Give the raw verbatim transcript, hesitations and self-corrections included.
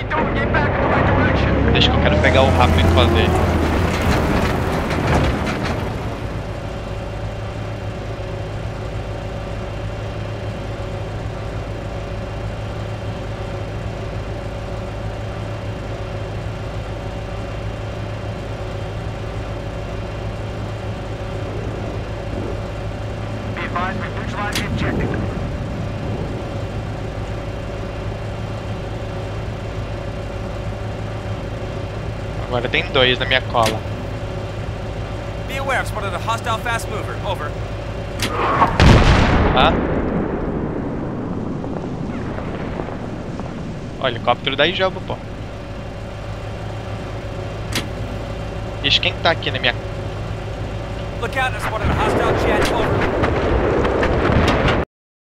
Deixa que eu quero pegar o rabo e fazer. Agora tem dois na minha cola. Be aware, I've spotted a hostile fast mover. Over. Hã? Ó, helicóptero da Ijoba, pô. Ixi, quem tá aqui na minha... Look out, I've spotted a hostile jet. Over.